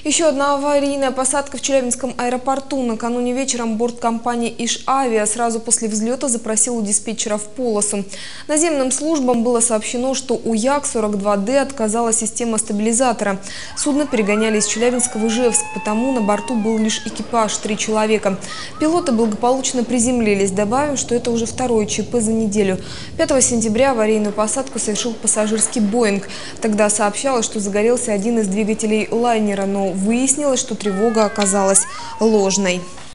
Еще одна аварийная посадка в Челябинском аэропорту. Накануне вечером борт компании «Иш-Авиа» сразу после взлета запросил у диспетчеров полосу. Наземным службам было сообщено, что у Як-42Д отказала система стабилизатора. Судно перегоняли из Челябинска в Ижевск, потому на борту был лишь экипаж – 3 человека. Пилоты благополучно приземлились. Добавим, что это уже второе ЧП за неделю. 5 сентября аварийную посадку совершил пассажирский «Боинг». Тогда сообщалось, что загорелся один из двигателей лайнера, но выяснилось, что тревога оказалась ложной.